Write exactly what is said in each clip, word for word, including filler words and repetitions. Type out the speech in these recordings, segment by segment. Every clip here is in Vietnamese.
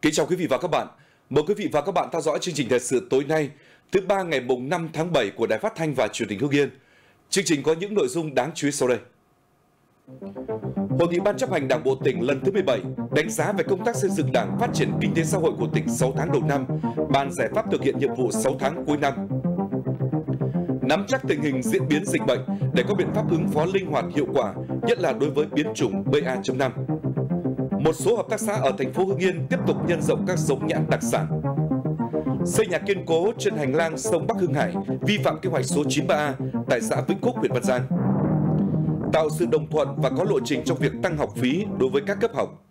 Kính chào quý vị và các bạn. Mời quý vị và các bạn theo dõi chương trình thời sự tối nay, thứ ba ngày mùng năm tháng bảy của Đài Phát thanh và Truyền hình Hưng Yên. Chương trình có những nội dung đáng chú ý sau đây. Hội nghị Ban chấp hành Đảng bộ tỉnh lần thứ mười bảy đánh giá về công tác xây dựng Đảng, phát triển kinh tế xã hội của tỉnh sáu tháng đầu năm, bàn giải pháp thực hiện nhiệm vụ sáu tháng cuối năm. Nắm chắc tình hình diễn biến dịch bệnh để có biện pháp ứng phó linh hoạt hiệu quả, nhất là đối với biến chủng B A chấm năm. Một số hợp tác xã ở thành phố Hưng Yên tiếp tục nhân rộng các giống nhãn đặc sản. Xây nhà kiên cố trên hành lang sông Bắc Hưng Hải vi phạm kế hoạch số chín mươi ba A tại xã Vĩnh Phúc, huyện Văn Giang. Tạo sự đồng thuận và có lộ trình trong việc tăng học phí đối với các cấp học.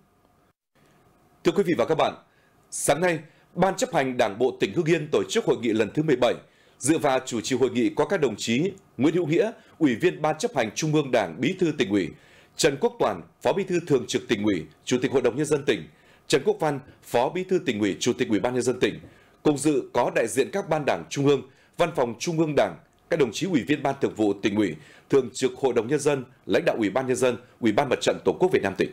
Thưa quý vị và các bạn, sáng nay, Ban chấp hành Đảng bộ tỉnh Hưng Yên tổ chức hội nghị lần thứ mười bảy. Dự và chủ trì hội nghị có các đồng chí Nguyễn Hữu Nghĩa, Ủy viên Ban chấp hành Trung ương Đảng, Bí thư Tỉnh ủy; Trần Quốc Toàn, Phó Bí thư Thường trực Tỉnh ủy, Chủ tịch Hội đồng Nhân dân tỉnh; Trần Quốc Văn, Phó Bí thư Tỉnh ủy, Chủ tịch Ủy ban Nhân dân tỉnh. Cùng dự có đại diện các ban đảng Trung ương, Văn phòng Trung ương Đảng, các đồng chí Ủy viên Ban Thường vụ Tỉnh ủy, Thường trực Hội đồng Nhân dân, lãnh đạo Ủy ban Nhân dân, Ủy ban Mặt trận Tổ quốc Việt Nam tỉnh.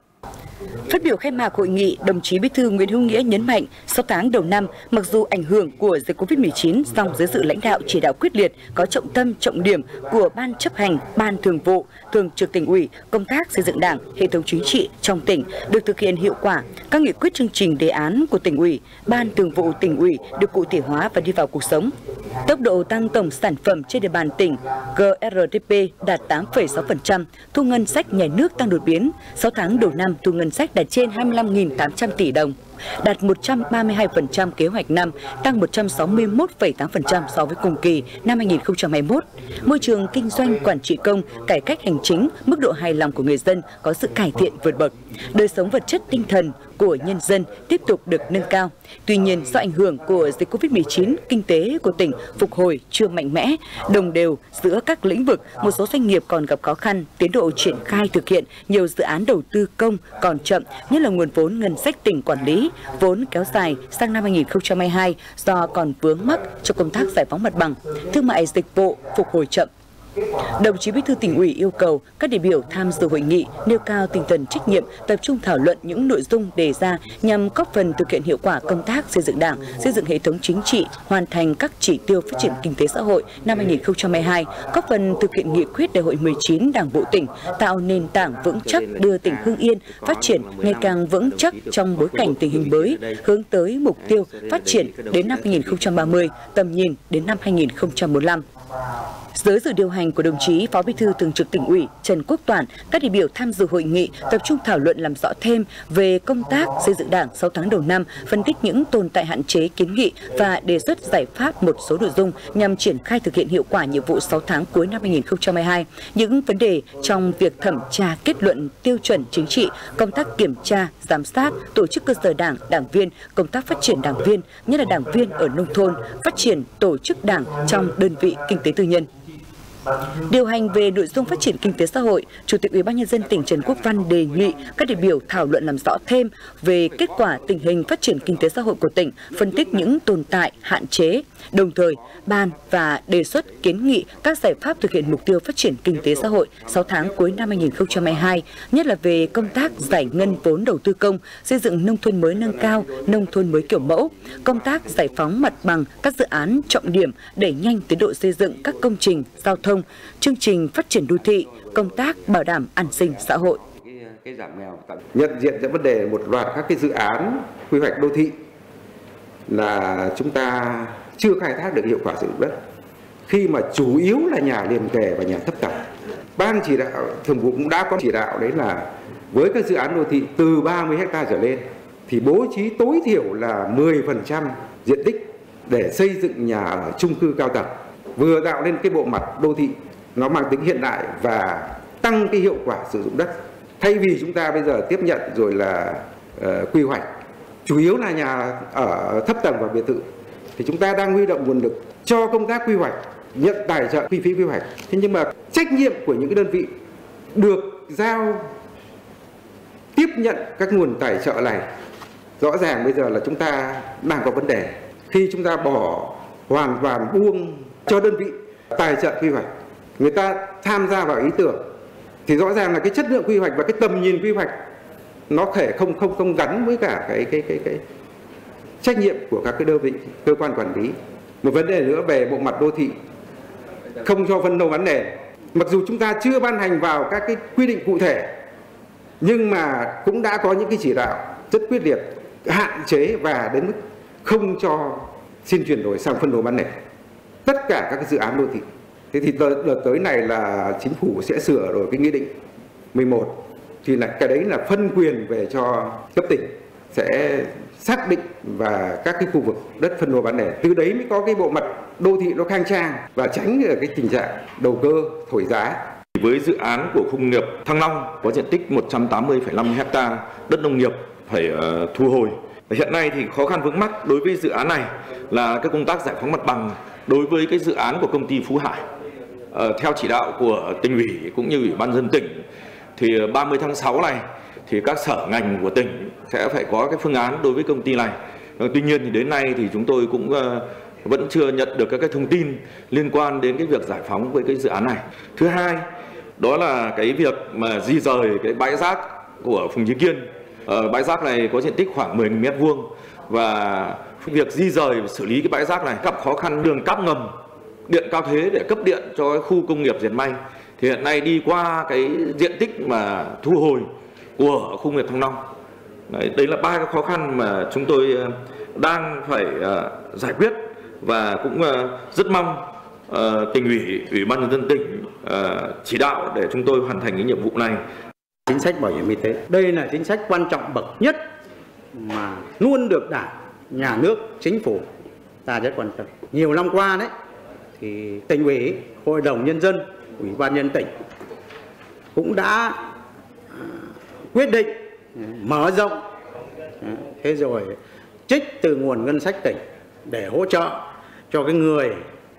Phát biểu khai mạc hội nghị, đồng chí Bí thư Nguyễn Hữu Nghĩa nhấn mạnh, sáu tháng đầu năm, mặc dù ảnh hưởng của dịch Covid mười chín, song dưới sự lãnh đạo chỉ đạo quyết liệt, có trọng tâm, trọng điểm của Ban chấp hành, Ban Thường vụ, Thường trực Tỉnh ủy, công tác xây dựng Đảng, hệ thống chính trị trong tỉnh được thực hiện hiệu quả. Các nghị quyết, chương trình, đề án của Tỉnh ủy, Ban Thường vụ Tỉnh ủy được cụ thể hóa và đi vào cuộc sống. Tốc độ tăng tổng sản phẩm trên địa bàn tỉnh G R D P đạt tám phẩy sáu phần trăm, thu ngân sách nhà nước tăng đột biến. sáu tháng đầu năm, thu ngân sách đạt trên hai mươi lăm nghìn tám trăm tỷ đồng, đạt một trăm ba mươi hai phần trăm kế hoạch năm, tăng một trăm sáu mươi mốt phẩy tám phần trăm so với cùng kỳ năm hai nghìn không trăm hai mươi mốt. Môi trường kinh doanh, quản trị công, cải cách hành chính, mức độ hài lòng của người dân có sự cải thiện vượt bậc. Đời sống vật chất tinh thần của nhân dân tiếp tục được nâng cao. Tuy nhiên, do ảnh hưởng của dịch Covid mười chín, kinh tế của tỉnh phục hồi chưa mạnh mẽ, đồng đều giữa các lĩnh vực, một số doanh nghiệp còn gặp khó khăn, tiến độ triển khai thực hiện nhiều dự án đầu tư công còn chậm, nhất là nguồn vốn ngân sách tỉnh quản lý, vốn kéo dài sang năm hai nghìn không trăm hai mươi hai do còn vướng mắc cho công tác giải phóng mặt bằng, thương mại dịch vụ phục hồi chậm. Đồng chí Bí thư Tỉnh ủy yêu cầu các đại biểu tham dự hội nghị nêu cao tinh thần trách nhiệm, tập trung thảo luận những nội dung đề ra nhằm góp phần thực hiện hiệu quả công tác xây dựng Đảng, xây dựng hệ thống chính trị, hoàn thành các chỉ tiêu phát triển kinh tế xã hội năm hai nghìn không trăm hai mươi hai, góp phần thực hiện nghị quyết Đại hội mười chín Đảng bộ tỉnh, tạo nền tảng vững chắc đưa tỉnh Hưng Yên phát triển ngày càng vững chắc trong bối cảnh tình hình mới, hướng tới mục tiêu phát triển đến năm hai nghìn không trăm ba mươi, tầm nhìn đến năm hai nghìn không trăm bốn mươi lăm. Dưới sự điều hành của đồng chí Phó Bí thư Thường trực Tỉnh ủy Trần Quốc Toàn, các đại biểu tham dự hội nghị tập trung thảo luận làm rõ thêm về công tác xây dựng Đảng sáu tháng đầu năm, phân tích những tồn tại, hạn chế, kiến nghị và đề xuất giải pháp một số nội dung nhằm triển khai thực hiện hiệu quả nhiệm vụ sáu tháng cuối năm hai nghìn không trăm hai mươi hai, những vấn đề trong việc thẩm tra kết luận tiêu chuẩn chính trị, công tác kiểm tra, giám sát, tổ chức cơ sở Đảng, đảng viên, công tác phát triển đảng viên, nhất là đảng viên ở nông thôn, phát triển tổ chức Đảng trong đơn vị kinh tế tư nhân. Điều hành về nội dung phát triển kinh tế xã hội, Chủ tịch Ủy ban Nhân dân tỉnh Trần Quốc Văn đề nghị các đại biểu thảo luận làm rõ thêm về kết quả tình hình phát triển kinh tế xã hội của tỉnh, phân tích những tồn tại, hạn chế, đồng thời ban và đề xuất kiến nghị các giải pháp thực hiện mục tiêu phát triển kinh tế xã hội sáu tháng cuối năm hai nghìn không trăm hai mươi hai, nhất là về công tác giải ngân vốn đầu tư công, xây dựng nông thôn mới nâng cao, nông thôn mới kiểu mẫu, công tác giải phóng mặt bằng các dự án trọng điểm, đẩy nhanh tiến độ xây dựng các công trình giao thông, chương trình phát triển đô thị, công tác bảo đảm an sinh xã hội. Nhận diện ra vấn đề một loạt các cái dự án quy hoạch đô thị là chúng ta chưa khai thác được hiệu quả sử dụng đất, khi mà chủ yếu là nhà liền kề và nhà thấp tầng. Ban chỉ đạo thường vụ cũng đã có chỉ đạo đấy là với các dự án đô thị từ ba mươi héc ta trở lên thì bố trí tối thiểu là mười phần trăm diện tích để xây dựng nhà ở chung cư cao tầng, vừa tạo nên cái bộ mặt đô thị nó mang tính hiện đại và tăng cái hiệu quả sử dụng đất. Thay vì chúng ta bây giờ tiếp nhận rồi là uh, quy hoạch chủ yếu là nhà ở thấp tầng và biệt thự, thì chúng ta đang huy động nguồn lực cho công tác quy hoạch, nhận tài trợ kinh phí quy hoạch. Thế nhưng mà trách nhiệm của những cái đơn vị được giao tiếp nhận các nguồn tài trợ này, rõ ràng bây giờ là chúng ta đang có vấn đề. Khi chúng ta bỏ hoàn toàn buông cho đơn vị tài trợ quy hoạch, người ta tham gia vào ý tưởng, thì rõ ràng là cái chất lượng quy hoạch và cái tầm nhìn quy hoạch nó thể không không không gắn với cả cái cái cái cái trách nhiệm của các cái đơn vị cơ quan quản lý. Một vấn đề nữa về bộ mặt đô thị không cho phân lô bán nền, mặc dù chúng ta chưa ban hành vào các cái quy định cụ thể nhưng mà cũng đã có những cái chỉ đạo rất quyết liệt hạn chế và đến mức không cho xin chuyển đổi sang phân lô bán nền tất cả các cái dự án đô thị. Thế thì đợt, đợt tới này là chính phủ sẽ sửa đổi cái nghị định mười một, thì là cái đấy là phân quyền về cho cấp tỉnh sẽ xác định và các cái khu vực đất phân lô bán nền, từ đấy mới có cái bộ mặt đô thị nó khang trang và tránh được cái tình trạng đầu cơ thổi giá. Với dự án của khu công nghiệp Thăng Long có diện tích một trăm tám mươi phẩy năm ha đất nông nghiệp phải uh, thu hồi. Hiện nay thì khó khăn vướng mắc đối với dự án này là cái công tác giải phóng mặt bằng đối với cái dự án của công ty Phú Hải. Uh, theo chỉ đạo của tỉnh ủy cũng như ủy ban nhân dân tỉnh thì ba mươi tháng sáu này thì các sở ngành của tỉnh sẽ phải có cái phương án đối với công ty này. Uh, tuy nhiên thì đến nay thì chúng tôi cũng uh, vẫn chưa nhận được các cái thông tin liên quan đến cái việc giải phóng với cái dự án này. Thứ hai, đó là cái việc mà di rời cái bãi rác của Phùng Trí Kiên. Ờ, bãi rác này có diện tích khoảng mười nghìn mét vuông và việc di rời và xử lý cái bãi rác này gặp khó khăn đường cáp ngầm, điện cao thế để cấp điện cho cái khu công nghiệp dệt may. Thì hiện nay đi qua cái diện tích mà thu hồi của khu công nghiệp Thăng Long. Đấy, đấy là ba cái khó khăn mà chúng tôi đang phải uh, giải quyết và cũng uh, rất mong uh, tỉnh ủy, ủy ban nhân dân tỉnh uh, chỉ đạo để chúng tôi hoàn thành cái nhiệm vụ này. Chính sách bảo hiểm y tế, đây là chính sách quan trọng bậc nhất mà luôn được Đảng, Nhà nước, Chính phủ ta rất quan tâm. Nhiều năm qua đấy thì tỉnh ủy, Hội đồng Nhân dân, Ủy ban nhân dân tỉnh cũng đã quyết định mở rộng, thế rồi trích từ nguồn ngân sách tỉnh để hỗ trợ cho cái người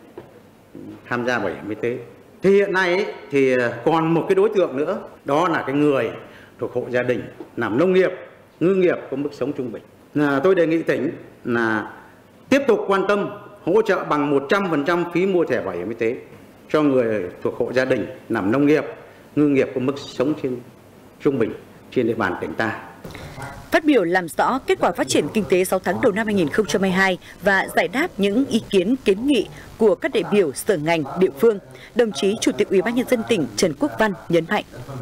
tham gia bảo hiểm y tế. Thì hiện nay ấy, thì còn một cái đối tượng nữa, đó là cái người thuộc hộ gia đình làm nông nghiệp, ngư nghiệp có mức sống trung bình. Là tôi đề nghị tỉnh là tiếp tục quan tâm hỗ trợ bằng một trăm phần trăm phí mua thẻ bảo hiểm y tế cho người thuộc hộ gia đình làm nông nghiệp, ngư nghiệp có mức sống trên trung bình trên địa bàn tỉnh ta. Phát biểu làm rõ kết quả phát triển kinh tế sáu tháng đầu năm hai nghìn không trăm hai mươi hai và giải đáp những ý kiến kiến nghị của các đại biểu sở ngành địa phương, đồng chí Chủ tịch Ủy ban nhân dân tỉnh Trần Quốc Văn nhấn mạnh: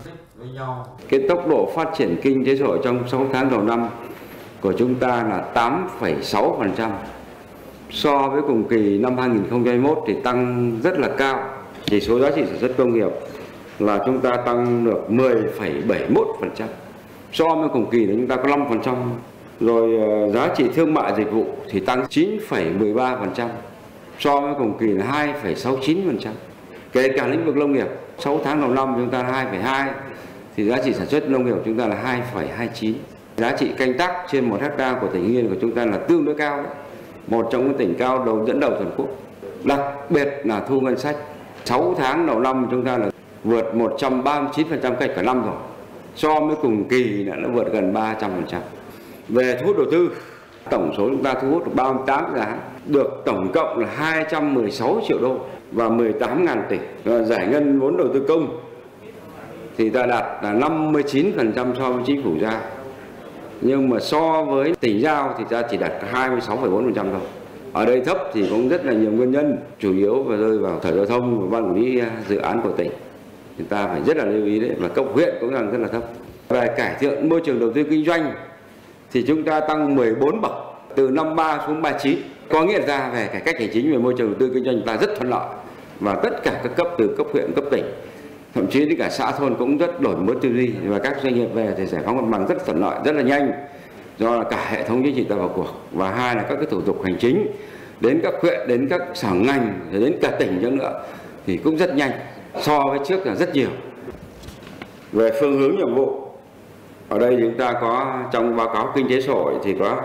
cái tốc độ phát triển kinh tế xã hội trong sáu tháng đầu năm của chúng ta là tám phẩy sáu phần trăm, so với cùng kỳ năm hai nghìn không trăm hai mươi mốt thì tăng rất là cao. Chỉ số giá trị sản xuất công nghiệp là chúng ta tăng được mười phẩy bảy mươi mốt phần trăm. So với cùng kỳ là chúng ta có năm phần trăm, rồi giá trị thương mại dịch vụ thì tăng chín phẩy mười ba phần trăm, so với cùng kỳ là hai phẩy sáu mươi chín phần trăm. Kể cả lĩnh vực nông nghiệp, sáu tháng đầu năm chúng ta là hai phẩy hai, thì giá trị sản xuất nông nghiệp của chúng ta là hai phẩy hai mươi chín. Giá trị canh tác trên một hectare của tỉnh Hưng Yên của chúng ta là tương đối cao đấy, một trong những tỉnh cao đầu dẫn đầu toàn quốc. Đặc biệt là thu ngân sách, sáu tháng đầu năm chúng ta là vượt một trăm ba mươi chín phần trăm cách cả năm rồi. So với cùng kỳ là nó vượt gần ba trăm phần trăm. Về thu hút đầu tư, tổng số chúng ta thu hút được ba mươi tám dự án, được tổng cộng là hai trăm mười sáu triệu đô và mười tám nghìn tỷ. Và giải ngân vốn đầu tư công thì ta đạt là năm mươi chín phần trăm so với chính phủ giao. Nhưng mà so với tỉnh giao thì ta chỉ đạt hai mươi sáu phẩy bốn phần trăm thôi. Ở đây thấp thì cũng rất là nhiều nguyên nhân, chủ yếu và rơi vào Sở Giao thông và ban quản lý dự án của tỉnh. Chúng ta phải rất là lưu ý đấy, và cấp huyện cũng đang rất là thấp. Về cải thiện môi trường đầu tư kinh doanh thì chúng ta tăng mười bốn bậc, từ năm mươi ba xuống ba mươi chín. Có nghĩa là về cải cách hành chính về môi trường đầu tư kinh doanh ta rất thuận lợi, và tất cả các cấp từ cấp huyện, cấp tỉnh, thậm chí đến cả xã thôn cũng rất đổi mới tư duy, và các doanh nghiệp về thì giải phóng mặt bằng rất thuận lợi, rất là nhanh, do là cả hệ thống chính trị ta vào cuộc, và hai là các cái thủ tục hành chính đến các huyện, đến các sở ngành, rồi đến cả tỉnh nữa nữa thì cũng rất nhanh, so với trước là rất nhiều. Về phương hướng nhiệm vụ, ở đây chúng ta có trong báo cáo kinh tế xã hội thì có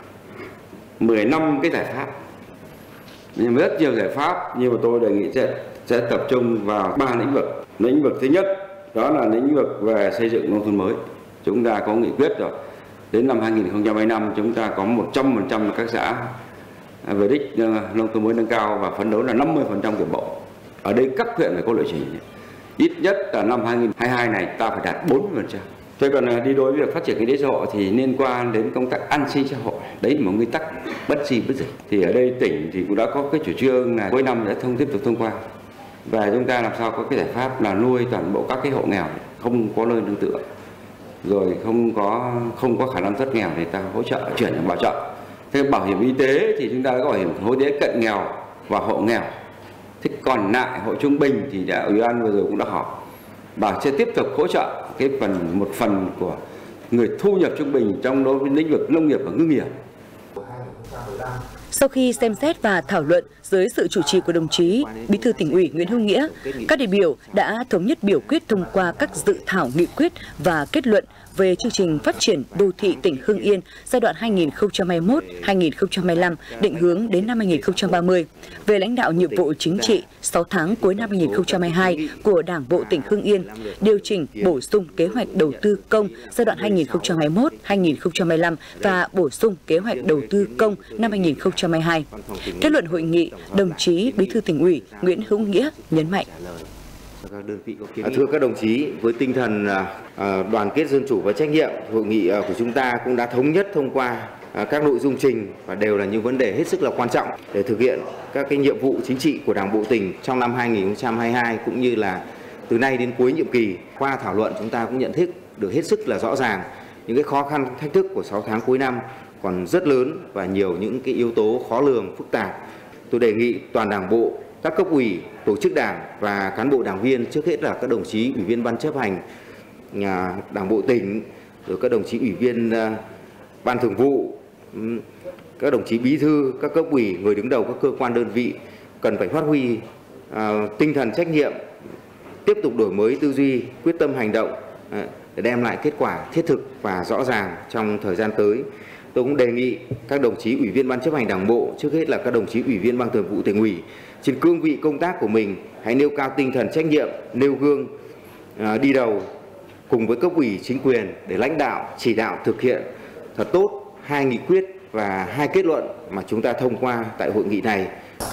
mười lăm cái giải pháp, nhưng rất nhiều giải pháp, nhưng mà tôi đề nghị sẽ, sẽ tập trung vào ba lĩnh vực. Lĩnh vực thứ nhất đó là lĩnh vực về xây dựng nông thôn mới. Chúng ta có nghị quyết rồi, đến năm hai nghìn không trăm hai mươi lăm chúng ta có một trăm phần trăm các xã về đích nông thôn mới nâng cao, và phấn đấu là năm mươi phần trăm của bộ. Ở đây các huyện phải có lộ trình, ít nhất là năm hai nghìn không trăm hai mươi hai này ta phải đạt bốn mươi phần trăm. Thế còn đi đối với việc phát triển kinh tế xã hội thì liên quan đến công tác an sinh xã hội, đấy là một nguyên tắc bất di bất dịch. Thì ở đây tỉnh thì cũng đã có cái chủ trương là cuối năm đã thông tiếp tục thông qua, và chúng ta làm sao có cái giải pháp là nuôi toàn bộ các cái hộ nghèo không có nơi nương tựa, rồi không có không có khả năng thoát nghèo thì ta hỗ trợ chuyển sang bảo trợ. Thế bảo hiểm y tế thì chúng ta có bảo hiểm y tế cận nghèo và hộ nghèo. Thế còn lại hộ trung bình thì đã ủy ban vừa rồi cũng đã họp và sẽ tiếp tục hỗ trợ cái phần một phần của người thu nhập trung bình trong đối với lĩnh vực nông nghiệp và ngư nghiệp. Sau khi xem xét và thảo luận dưới sự chủ trì của đồng chí Bí thư Tỉnh ủy Nguyễn Hữu Nghĩa, các đại biểu đã thống nhất biểu quyết thông qua các dự thảo nghị quyết và kết luận về chương trình phát triển đô thị tỉnh Hưng Yên giai đoạn hai nghìn không trăm hai mươi mốt đến hai nghìn không trăm hai mươi lăm, định hướng đến năm hai nghìn không trăm ba mươi, về lãnh đạo nhiệm vụ chính trị sáu tháng cuối năm hai nghìn không trăm hai mươi hai của Đảng bộ tỉnh Hưng Yên, điều chỉnh bổ sung kế hoạch đầu tư công giai đoạn hai nghìn không trăm hai mươi mốt đến hai nghìn không trăm hai mươi lăm và bổ sung kế hoạch đầu tư công năm hai nghìn không trăm hai mươi hai. Kết luận hội nghị, đồng chí Bí thư Tỉnh ủy Nguyễn Hữu Nghĩa nhấn mạnh: Thưa các đồng chí, với tinh thần đoàn kết dân chủ và trách nhiệm, hội nghị của chúng ta cũng đã thống nhất thông qua các nội dung trình và đều là những vấn đề hết sức là quan trọng để thực hiện các cái nhiệm vụ chính trị của Đảng bộ tỉnh trong năm hai nghìn không trăm hai mươi hai cũng như là từ nay đến cuối nhiệm kỳ. Qua thảo luận chúng ta cũng nhận thức được hết sức là rõ ràng những cái khó khăn thách thức của sáu tháng cuối năm còn rất lớn và nhiều những cái yếu tố khó lường phức tạp. Tôi đề nghị toàn Đảng bộ, các cấp ủy, tổ chức đảng và cán bộ đảng viên, trước hết là các đồng chí ủy viên ban chấp hành Đảng bộ tỉnh, rồi các đồng chí ủy viên ban thường vụ, các đồng chí bí thư, các cấp ủy, người đứng đầu các cơ quan đơn vị cần phải phát huy uh, tinh thần trách nhiệm, tiếp tục đổi mới tư duy, quyết tâm hành động uh, để đem lại kết quả thiết thực và rõ ràng trong thời gian tới. Tôi cũng đề nghị các đồng chí ủy viên ban chấp hành Đảng bộ, trước hết là các đồng chí ủy viên ban thường vụ Tỉnh ủy, trên cương vị công tác của mình hãy nêu cao tinh thần trách nhiệm, nêu gương uh, đi đầu cùng với cấp ủy chính quyền để lãnh đạo chỉ đạo thực hiện thật tốt hai nghị quyết và hai kết luận mà chúng ta thông qua tại hội nghị này.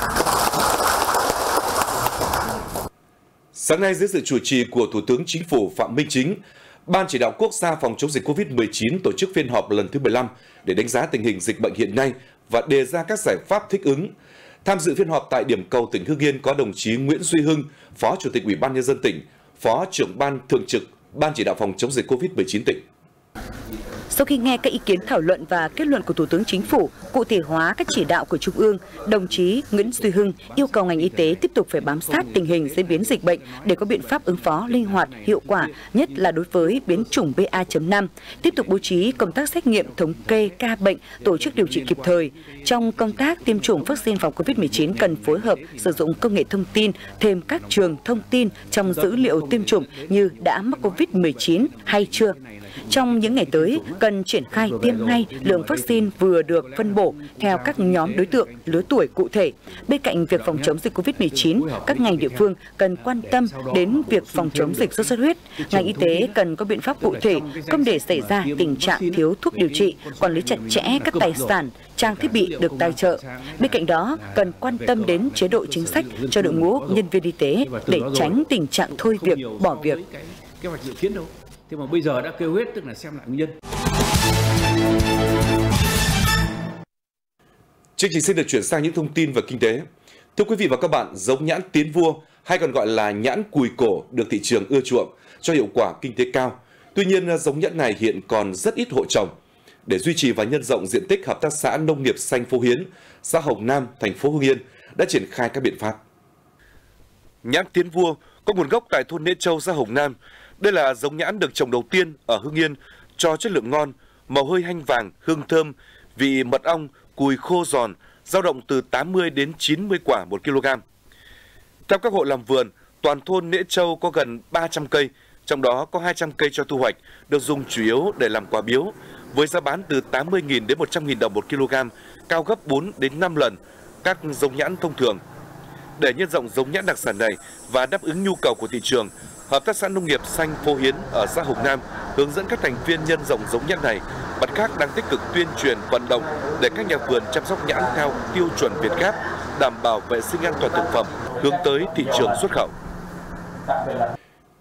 Sáng nay dưới sự chủ trì của Thủ tướng Chính phủ Phạm Minh Chính, Ban Chỉ đạo Quốc gia phòng chống dịch Covid mười chín tổ chức phiên họp lần thứ mười lăm để đánh giá tình hình dịch bệnh hiện nay và đề ra các giải pháp thích ứng. Tham dự phiên họp tại điểm cầu tỉnh Hưng Yên có đồng chí Nguyễn Duy Hưng, Phó Chủ tịch Ủy ban Nhân dân tỉnh, Phó trưởng Ban Thường trực Ban Chỉ đạo phòng chống dịch Covid mười chín tỉnh. Sau khi nghe các ý kiến thảo luận và kết luận của Thủ tướng Chính phủ, cụ thể hóa các chỉ đạo của Trung ương, đồng chí Nguyễn Duy Hưng yêu cầu ngành y tế tiếp tục phải bám sát tình hình diễn biến dịch bệnh để có biện pháp ứng phó linh hoạt, hiệu quả, nhất là đối với biến chủng B A chấm năm, tiếp tục bố trí công tác xét nghiệm, thống kê ca bệnh, tổ chức điều trị kịp thời. Trong công tác tiêm chủng vaccine phòng Covid mười chín cần phối hợp sử dụng công nghệ thông tin, thêm các trường thông tin trong dữ liệu tiêm chủng như đã mắc Covid mười chín hay chưa. Trong những ngày tới, cần triển khai tiêm ngay lượng vaccine vừa được phân bổ theo các nhóm đối tượng, lứa tuổi cụ thể. Bên cạnh việc phòng chống dịch Covid mười chín, các ngành địa phương cần quan tâm đến việc phòng chống dịch sốt xuất huyết. Ngành y tế cần có biện pháp cụ thể, không để xảy ra tình trạng thiếu thuốc điều trị, quản lý chặt chẽ các tài sản, trang thiết bị được tài trợ. Bên cạnh đó, cần quan tâm đến chế độ chính sách cho đội ngũ nhân viên y tế để tránh tình trạng thôi việc, bỏ việc. Thế mà bây giờ đã kêu hết, tức là xem lại nguyên nhân. Chương trình xin được chuyển sang những thông tin về kinh tế. Thưa quý vị và các bạn, giống nhãn Tiến Vua hay còn gọi là nhãn cùi cổ được thị trường ưa chuộng cho hiệu quả kinh tế cao. Tuy nhiên, giống nhãn này hiện còn rất ít hộ trồng. Để duy trì và nhân rộng diện tích, Hợp tác xã Nông nghiệp xanh Phú Hiến, xã Hồng Nam, thành phố Hưng Yên đã triển khai các biện pháp. Nhãn Tiến Vua có nguồn gốc tại thôn Nễ Châu, xã Hồng Nam. Đây là giống nhãn được trồng đầu tiên ở Hưng Yên, cho chất lượng ngon, màu hơi hanh vàng, hương thơm, vị mật ong, cùi khô giòn, dao động từ tám mươi đến chín mươi quả một kg. Theo các hộ làm vườn, toàn thôn Nễ Châu có gần ba trăm cây, trong đó có hai trăm cây cho thu hoạch, được dùng chủ yếu để làm quà biếu, với giá bán từ tám mươi nghìn đến một trăm nghìn đồng một kg, cao gấp bốn đến năm lần các giống nhãn thông thường. Để nhân rộng giống nhãn đặc sản này và đáp ứng nhu cầu của thị trường, Hợp tác xã Nông nghiệp xanh Phú Hiến ở xã Hồng Nam hướng dẫn các thành viên nhân rộng giống nhãn này. Mặt khác đang tích cực tuyên truyền vận động để các nhà vườn chăm sóc nhãn theo tiêu chuẩn Việt Gáp, đảm bảo vệ sinh an toàn thực phẩm, hướng tới thị trường xuất khẩu.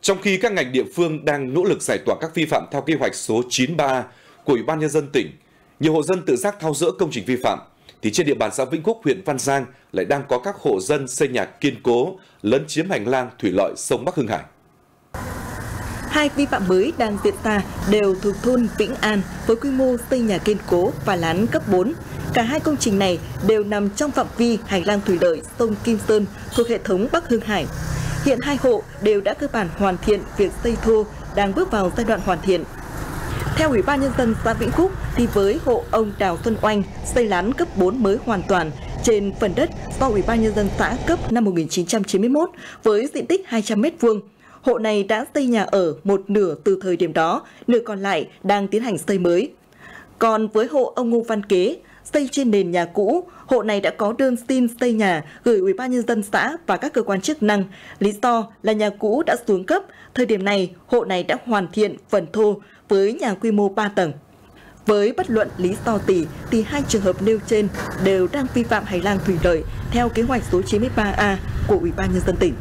Trong khi các ngành địa phương đang nỗ lực giải tỏa các vi phạm theo kế hoạch số chín ba của Ủy ban Nhân dân tỉnh, nhiều hộ dân tự giác tháo dỡ công trình vi phạm, thì trên địa bàn xã Vĩnh Phúc, huyện Văn Giang lại đang có các hộ dân xây nhà kiên cố, lấn chiếm hành lang thủy lợi sông Bắc Hưng Hải. Hai vi phạm mới đang diễn ra đều thuộc thôn Vĩnh An với quy mô xây nhà kiên cố và lán cấp bốn. Cả hai công trình này đều nằm trong phạm vi hành lang thủy lợi sông Kim Sơn thuộc hệ thống Bắc Hưng Hải. Hiện hai hộ đều đã cơ bản hoàn thiện việc xây thô, đang bước vào giai đoạn hoàn thiện. Theo Ủy ban Nhân dân xã Vĩnh Phúc, thì với hộ ông Đào Xuân Oanh xây lán cấp bốn mới hoàn toàn trên phần đất do Ủy ban Nhân dân xã cấp năm một nghìn chín trăm chín mươi mốt với diện tích hai trăm mét vuông. Hộ này đã xây nhà ở một nửa từ thời điểm đó, nửa còn lại đang tiến hành xây mới. Còn với hộ ông Ngô Văn Kế, xây trên nền nhà cũ, hộ này đã có đơn xin xây nhà gửi Ủy ban Nhân dân xã và các cơ quan chức năng. Lý do là nhà cũ đã xuống cấp, thời điểm này hộ này đã hoàn thiện phần thô với nhà quy mô ba tầng. Với bất luận lý do gì thì hai trường hợp nêu trên đều đang vi phạm hành lang thủy lợi theo kế hoạch số chín mươi ba A của Ủy ban Nhân dân tỉnh.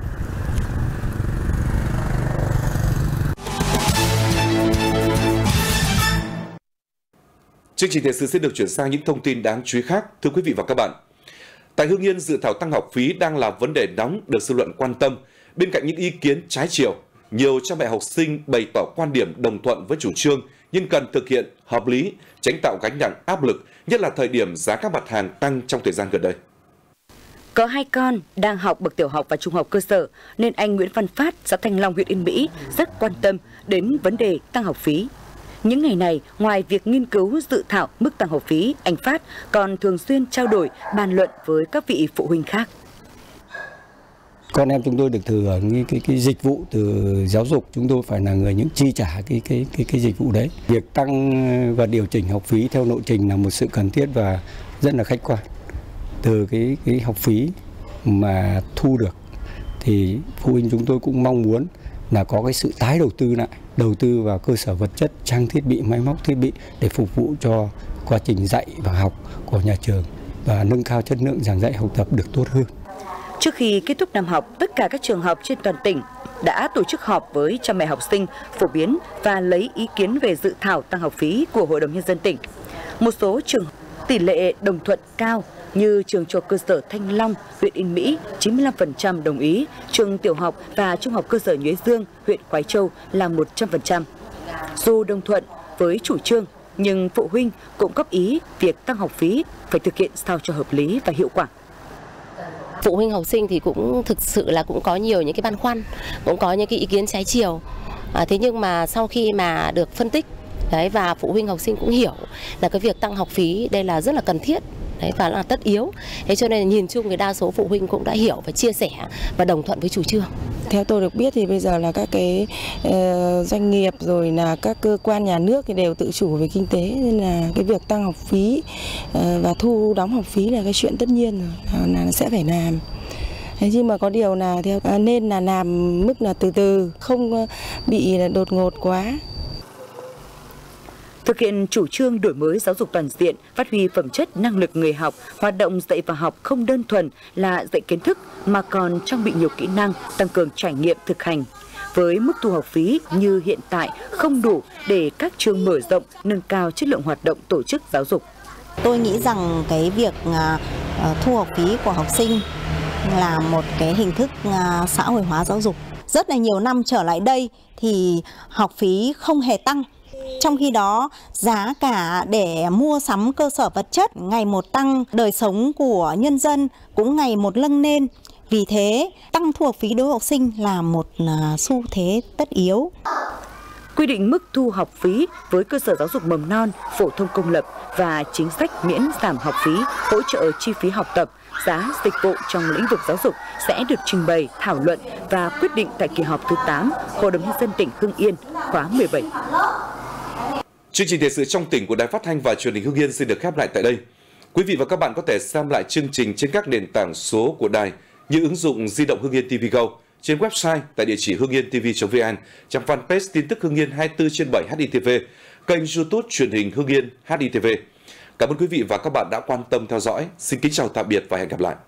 Chương trình thời sự sẽ được chuyển sang những thông tin đáng chú ý khác. Thưa quý vị và các bạn, tại Hưng Yên, dự thảo tăng học phí đang là vấn đề nóng được dư luận quan tâm. Bên cạnh những ý kiến trái chiều, nhiều cha mẹ học sinh bày tỏ quan điểm đồng thuận với chủ trương nhưng cần thực hiện hợp lý, tránh tạo gánh nặng áp lực, nhất là thời điểm giá các mặt hàng tăng trong thời gian gần đây. Có hai con đang học bậc tiểu học và trung học cơ sở nên anh Nguyễn Văn Phát, xã Thanh Long, huyện Yên Mỹ rất quan tâm đến vấn đề tăng học phí. Những ngày này, ngoài việc nghiên cứu dự thảo mức tăng học phí, anh Phát còn thường xuyên trao đổi, bàn luận với các vị phụ huynh khác. Con em chúng tôi được thừa hưởng cái, cái cái dịch vụ từ giáo dục, chúng tôi phải là người những chi trả cái cái cái cái dịch vụ đấy. Việc tăng và điều chỉnh học phí theo lộ trình là một sự cần thiết và rất là khách quan. Từ cái cái học phí mà thu được thì phụ huynh chúng tôi cũng mong muốn là có cái sự tái đầu tư lại, đầu tư vào cơ sở vật chất, trang thiết bị, máy móc thiết bị để phục vụ cho quá trình dạy và học của nhà trường và nâng cao chất lượng giảng dạy học tập được tốt hơn. Trước khi kết thúc năm học, tất cả các trường học trên toàn tỉnh đã tổ chức họp với cha mẹ học sinh, phổ biến và lấy ý kiến về dự thảo tăng học phí của Hội đồng Nhân dân tỉnh. Một số trường tỷ lệ đồng thuận cao như trường trung học cơ sở Thanh Long, huyện Yên Mỹ chín mươi lăm phần trăm đồng ý, trường tiểu học và trung học cơ sở Nhuế Dương, huyện Khoái Châu là một trăm phần trăm. Dù đồng thuận với chủ trương, nhưng phụ huynh cũng góp ý việc tăng học phí phải thực hiện sao cho hợp lý và hiệu quả. Phụ huynh học sinh thì cũng thực sự là cũng có nhiều những cái băn khoăn, cũng có những cái ý kiến trái chiều. À, thế nhưng mà sau khi mà được phân tích đấy và phụ huynh học sinh cũng hiểu là cái việc tăng học phí đây là rất là cần thiết. Đấy, và là tất yếu. Thế cho nên nhìn chung cái đa số phụ huynh cũng đã hiểu và chia sẻ và đồng thuận với chủ trương. Theo tôi được biết thì bây giờ là các cái uh, doanh nghiệp rồi là các cơ quan nhà nước thì đều tự chủ về kinh tế, nên là cái việc tăng học phí uh, và thu đóng học phí là cái chuyện tất nhiên rồi, là sẽ phải làm. Thế nhưng mà có điều là theo uh, nên là làm mức là từ từ, không uh, bị đột ngột quá. Thực hiện chủ trương đổi mới giáo dục toàn diện, phát huy phẩm chất năng lực người học, hoạt động dạy và học không đơn thuần là dạy kiến thức mà còn trang bị nhiều kỹ năng, tăng cường trải nghiệm thực hành. Với mức thu học phí như hiện tại không đủ để các trường mở rộng, nâng cao chất lượng hoạt động tổ chức giáo dục. Tôi nghĩ rằng cái việc thu học phí của học sinh là một cái hình thức xã hội hóa giáo dục. Rất là nhiều năm trở lại đây thì học phí không hề tăng. Trong khi đó, giá cả để mua sắm cơ sở vật chất ngày một tăng, đời sống của nhân dân cũng ngày một nâng lên. Vì thế, tăng thu học phí đối với học sinh là một xu thế tất yếu. Quy định mức thu học phí với cơ sở giáo dục mầm non, phổ thông công lập và chính sách miễn giảm học phí, hỗ trợ chi phí học tập, giá dịch vụ trong lĩnh vực giáo dục sẽ được trình bày, thảo luận và quyết định tại kỳ họp thứ tám Hội đồng Nhân dân tỉnh Hưng Yên khóa mười bảy. Chương trình thời sự trong tỉnh của Đài Phát thanh và Truyền hình Hưng Yên xin được khép lại tại đây. Quý vị và các bạn có thể xem lại chương trình trên các nền tảng số của đài như ứng dụng di động Hưng Yên ti vi Go, trên website tại địa chỉ hưng yên t v chấm v n, trang fanpage tin tức Hưng Yên hai mươi tư trên bảy H I T V, kênh YouTube Truyền hình Hưng Yên H I T V. Cảm ơn quý vị và các bạn đã quan tâm theo dõi. Xin kính chào tạm biệt và hẹn gặp lại.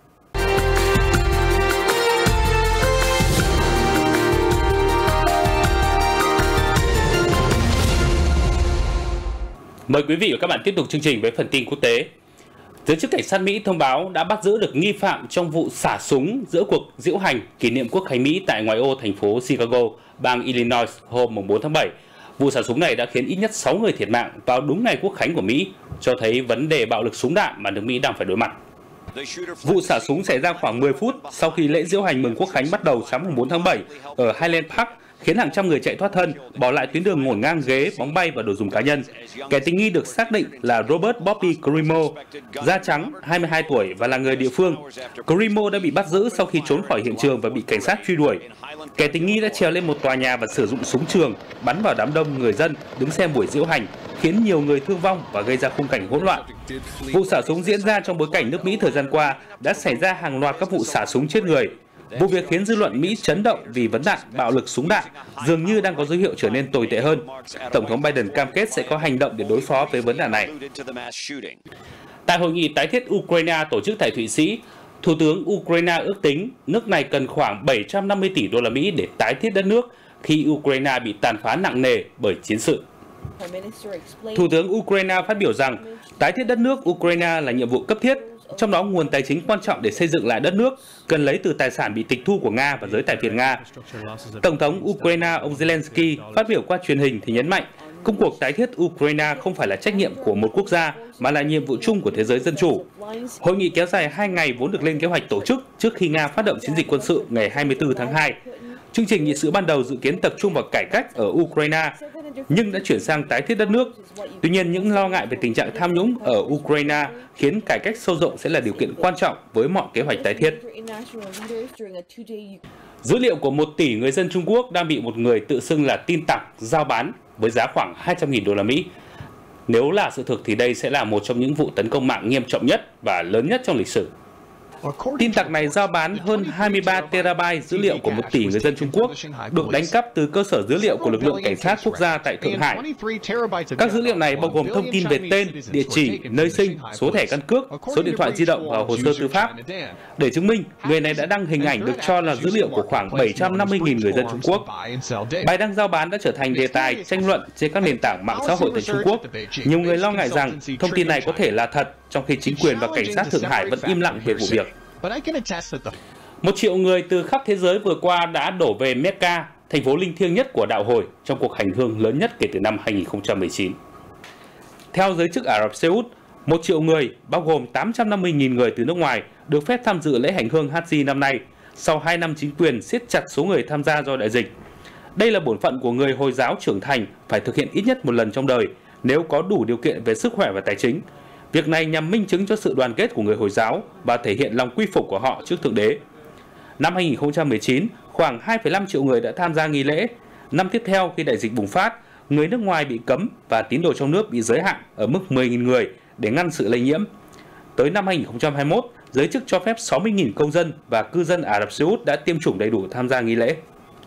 Mời quý vị và các bạn tiếp tục chương trình với phần tin quốc tế. Giới chức cảnh sát Mỹ thông báo đã bắt giữ được nghi phạm trong vụ xả súng giữa cuộc diễu hành kỷ niệm Quốc khánh Mỹ tại ngoại ô thành phố Chicago, bang Illinois hôm bốn tháng bảy. Vụ xả súng này đã khiến ít nhất sáu người thiệt mạng vào đúng ngày Quốc khánh của Mỹ, cho thấy vấn đề bạo lực súng đạn mà nước Mỹ đang phải đối mặt. Vụ xả súng xảy ra khoảng mười phút sau khi lễ diễu hành mừng Quốc khánh bắt đầu sáng bốn tháng bảy ở Highland Park, khiến hàng trăm người chạy thoát thân, bỏ lại tuyến đường ngổn ngang ghế, bóng bay và đồ dùng cá nhân. Kẻ tình nghi được xác định là Robert Bobby Crimo, da trắng, hai mươi hai tuổi và là người địa phương. Crimo đã bị bắt giữ sau khi trốn khỏi hiện trường và bị cảnh sát truy đuổi. Kẻ tình nghi đã trèo lên một tòa nhà và sử dụng súng trường bắn vào đám đông người dân đứng xem buổi diễu hành, khiến nhiều người thương vong và gây ra khung cảnh hỗn loạn. Vụ xả súng diễn ra trong bối cảnh nước Mỹ thời gian qua đã xảy ra hàng loạt các vụ xả súng chết người. Vụ việc khiến dư luận Mỹ chấn động vì vấn nạn bạo lực súng đạn dường như đang có dấu hiệu trở nên tồi tệ hơn. Tổng thống Biden cam kết sẽ có hành động để đối phó với vấn nạn này. Tại hội nghị tái thiết Ukraine tổ chức tại Thụy Sĩ, Thủ tướng Ukraine ước tính nước này cần khoảng bảy trăm năm mươi tỷ đô la Mỹ để tái thiết đất nước khi Ukraine bị tàn phá nặng nề bởi chiến sự. Thủ tướng Ukraine phát biểu rằng tái thiết đất nước Ukraine là nhiệm vụ cấp thiết, trong đó nguồn tài chính quan trọng để xây dựng lại đất nước cần lấy từ tài sản bị tịch thu của Nga và giới tài phiệt Nga. Tổng thống Ukraine ông Zelensky phát biểu qua truyền hình thì nhấn mạnh công cuộc tái thiết Ukraine không phải là trách nhiệm của một quốc gia mà là nhiệm vụ chung của thế giới dân chủ. Hội nghị kéo dài hai ngày vốn được lên kế hoạch tổ chức trước khi Nga phát động chiến dịch quân sự ngày hai mươi tư tháng hai. Chương trình nghị sự ban đầu dự kiến tập trung vào cải cách ở Ukraine, nhưng đã chuyển sang tái thiết đất nước. Tuy nhiên, những lo ngại về tình trạng tham nhũng ở Ukraine khiến cải cách sâu rộng sẽ là điều kiện quan trọng với mọi kế hoạch tái thiết. Dữ liệu của một tỷ người dân Trung Quốc đang bị một người tự xưng là tin tặc giao bán với giá khoảng hai trăm nghìn đô la Mỹ. Nếu là sự thực thì đây sẽ là một trong những vụ tấn công mạng nghiêm trọng nhất và lớn nhất trong lịch sử. Tin tặc này giao bán hơn hai mươi ba terabyte dữ liệu của một tỷ người dân Trung Quốc, được đánh cắp từ cơ sở dữ liệu của lực lượng cảnh sát quốc gia tại Thượng Hải. Các dữ liệu này bao gồm thông tin về tên, địa chỉ, nơi sinh, số thẻ căn cước, số điện thoại di động và hồ sơ tư pháp. Để chứng minh, người này đã đăng hình ảnh được cho là dữ liệu của khoảng bảy trăm năm mươi nghìn người dân Trung Quốc. Bài đăng giao bán đã trở thành đề tài tranh luận trên các nền tảng mạng xã hội tại Trung Quốc. Nhiều người lo ngại rằng thông tin này có thể là thật, trong khi chính quyền và cảnh sát Thượng Hải vẫn im lặng về vụ việc. Một triệu người từ khắp thế giới vừa qua đã đổ về Mecca, thành phố linh thiêng nhất của đạo Hồi, trong cuộc hành hương lớn nhất kể từ năm hai nghìn không trăm mười chín. Theo giới chức Ả Rập Xê Út, một triệu người, bao gồm tám trăm năm mươi nghìn người từ nước ngoài, được phép tham dự lễ hành hương Haji năm nay, sau hai năm chính quyền siết chặt số người tham gia do đại dịch. Đây là bổn phận của người Hồi giáo trưởng thành phải thực hiện ít nhất một lần trong đời, nếu có đủ điều kiện về sức khỏe và tài chính. Việc này nhằm minh chứng cho sự đoàn kết của người Hồi giáo và thể hiện lòng quy phục của họ trước Thượng Đế. Năm hai nghìn không trăm mười chín, khoảng hai phẩy năm triệu người đã tham gia nghi lễ. Năm tiếp theo khi đại dịch bùng phát, người nước ngoài bị cấm và tín đồ trong nước bị giới hạn ở mức mười nghìn người để ngăn sự lây nhiễm. Tới năm hai nghìn không trăm hai mươi mốt, giới chức cho phép sáu mươi nghìn công dân và cư dân Ả Rập Xê Út đã tiêm chủng đầy đủ tham gia nghi lễ.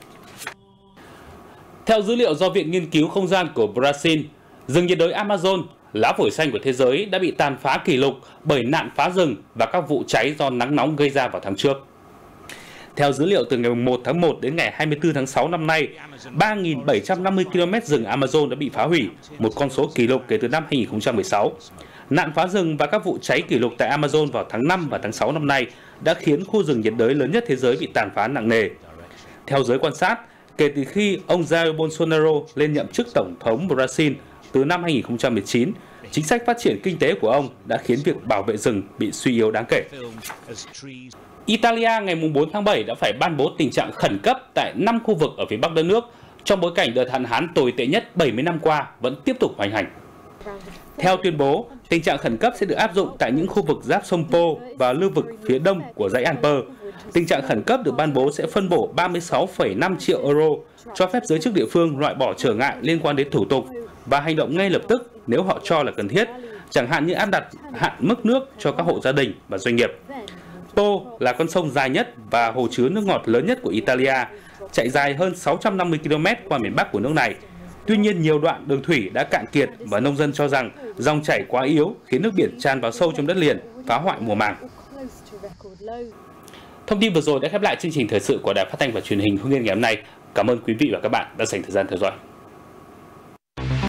Theo dữ liệu do Viện Nghiên cứu Không gian của Brazil, rừng nhiệt đới Amazon, lá phổi xanh của thế giới, đã bị tàn phá kỷ lục bởi nạn phá rừng và các vụ cháy do nắng nóng gây ra vào tháng trước. Theo dữ liệu từ ngày một tháng một đến ngày hai mươi tư tháng sáu năm nay, ba nghìn bảy trăm năm mươi ki lô mét rừng Amazon đã bị phá hủy, một con số kỷ lục kể từ năm hai nghìn không trăm mười sáu. Nạn phá rừng và các vụ cháy kỷ lục tại Amazon vào tháng năm và tháng sáu năm nay đã khiến khu rừng nhiệt đới lớn nhất thế giới bị tàn phá nặng nề. Theo giới quan sát, kể từ khi ông Jair Bolsonaro lên nhậm chức tổng thống Brazil từ năm hai nghìn không trăm mười chín, chính sách phát triển kinh tế của ông đã khiến việc bảo vệ rừng bị suy yếu đáng kể. Italia ngày bốn tháng bảy đã phải ban bố tình trạng khẩn cấp tại năm khu vực ở phía bắc đất nước, trong bối cảnh đợt hạn hán tồi tệ nhất bảy mươi năm qua vẫn tiếp tục hoành hành. Theo tuyên bố, tình trạng khẩn cấp sẽ được áp dụng tại những khu vực giáp sông Po và lưu vực phía đông của dãy Alper. Tình trạng khẩn cấp được ban bố sẽ phân bổ ba mươi sáu phẩy năm triệu euro, cho phép giới chức địa phương loại bỏ trở ngại liên quan đến thủ tục và hành động ngay lập tức nếu họ cho là cần thiết, chẳng hạn như áp đặt hạn mức nước cho các hộ gia đình và doanh nghiệp. Po là con sông dài nhất và hồ chứa nước ngọt lớn nhất của Italia, chạy dài hơn sáu trăm năm mươi ki lô mét qua miền Bắc của nước này. Tuy nhiên, nhiều đoạn đường thủy đã cạn kiệt và nông dân cho rằng dòng chảy quá yếu khiến nước biển tràn vào sâu trong đất liền, phá hoại mùa màng. Thông tin vừa rồi đã khép lại chương trình thời sự của Đài Phát thanh và Truyền hình Hưng Yên ngày hôm nay. Cảm ơn quý vị và các bạn đã dành thời gian theo dõi.